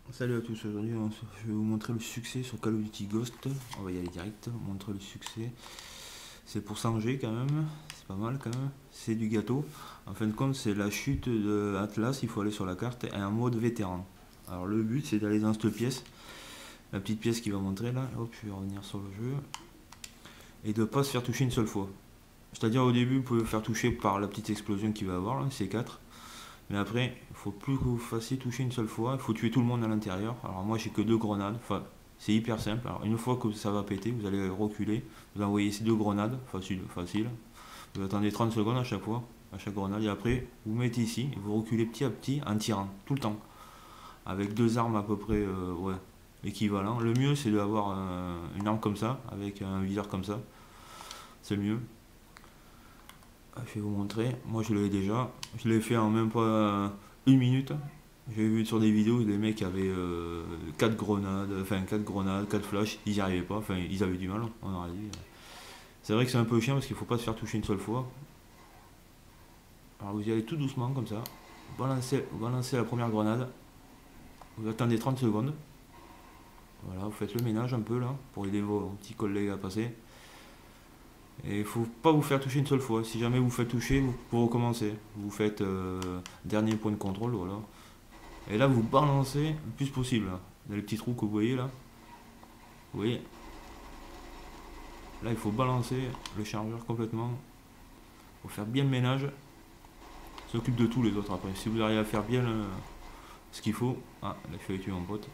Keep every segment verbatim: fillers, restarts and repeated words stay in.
Salut à tous, aujourd'hui je vais vous montrer le succès sur Call of Duty Ghost. On va y aller direct, montrer le succès. C'est pour cent G quand même, c'est pas mal quand même. C'est du gâteau. En fin de compte, c'est la chute de Atlas, il faut aller sur la carte et un mode vétéran. Alors le but c'est d'aller dans cette pièce, la petite pièce qui va montrer là. Hop, je vais revenir sur le jeu. Et de ne pas se faire toucher une seule fois. C'est-à-dire au début, vous pouvez vous faire toucher par la petite explosion qu'il va avoir, là, C quatre. Mais après, il faut plus que vous fassiez toucher une seule fois. Il faut tuer tout le monde à l'intérieur. Alors moi, j'ai que deux grenades. Enfin, c'est hyper simple. Alors une fois que ça va péter, vous allez reculer. Vous envoyez ces deux grenades. Facile, facile. Vous attendez trente secondes à chaque fois, à chaque grenade. Et après, vous mettez ici et vous reculez petit à petit en tirant, tout le temps. Avec deux armes à peu près euh, ouais, équivalent. Le mieux, c'est d'avoir euh, une arme comme ça, avec un viseur comme ça. C'est le mieux. Je vais vous montrer, moi je l'ai déjà, je l'ai fait en même pas une minute. J'ai vu sur des vidéos des mecs qui avaient euh, quatre grenades, enfin quatre grenades, quatre flashs, ils n'y arrivaient pas, enfin ils avaient du mal, on aurait dit. C'est vrai que c'est un peu chiant parce qu'il ne faut pas se faire toucher une seule fois. Alors vous y allez tout doucement comme ça, vous balancez, vous balancez la première grenade, vous attendez trente secondes. Voilà, vous faites le ménage un peu là, pour aider vos petits collègues à passer. Et il ne faut pas vous faire toucher une seule fois. Si jamais vous faites toucher, vous, vous recommencez. Vous faites euh, dernier point de contrôle, voilà. Et là, vous balancez le plus possible. Là. Dans les petits trous que vous voyez là. Vous voyez. Là, il faut balancer le chargeur complètement. Il faut faire bien le ménage. S'occupe de tous les autres après. Si vous arrivez à faire bien le, ce qu'il faut. Ah, là, je vais tuer mon pote.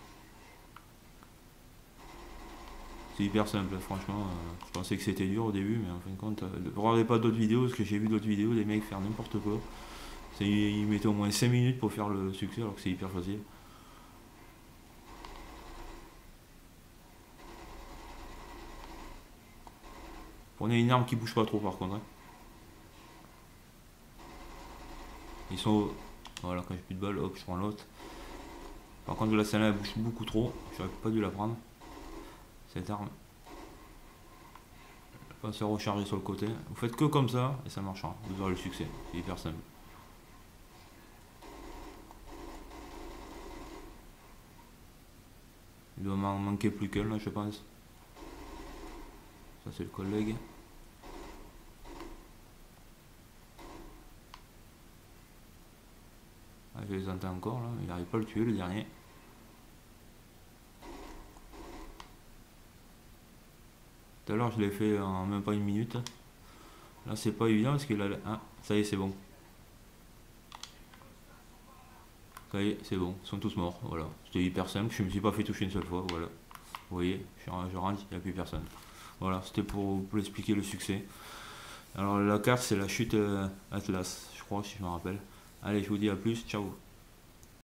C'est hyper simple, franchement. Euh, je pensais que c'était dur au début, mais en fin de compte, euh, ne regardez pas d'autres vidéos, parce que j'ai vu d'autres vidéos, des mecs faire n'importe quoi. Ils mettaient au moins cinq minutes pour faire le succès, alors que c'est hyper facile. Prenez une arme qui bouge pas trop par contre. Hein. Ils sont. Voilà, quand j'ai plus de balles, hop, je prends l'autre. Par contre, la celle-là, elle bouge beaucoup trop. J'aurais pas dû la prendre. Cette arme. Pas se recharger sur le côté. Vous faites que comme ça et ça marchera. Vous aurez le succès. C'est hyper simple. Il doit m'en manquer plus qu'un là, je pense. Ça, c'est le collègue. Ah, je les entends encore là. Il n'arrive pas à le tuer le dernier. Tout à l'heure, je l'ai fait en même pas une minute. Là, c'est pas évident parce qu'il a. Ah, ça y est, c'est bon. Ça y est, c'est bon. Ils sont tous morts. Voilà. C'était hyper simple. Je me suis pas fait toucher une seule fois. Voilà. Vous voyez, je, je rentre, il n'y a plus personne. Voilà, c'était pour, pour expliquer le succès. Alors, la carte, c'est la chute euh, Atlas, je crois, si je me rappelle. Allez, je vous dis à plus. Ciao.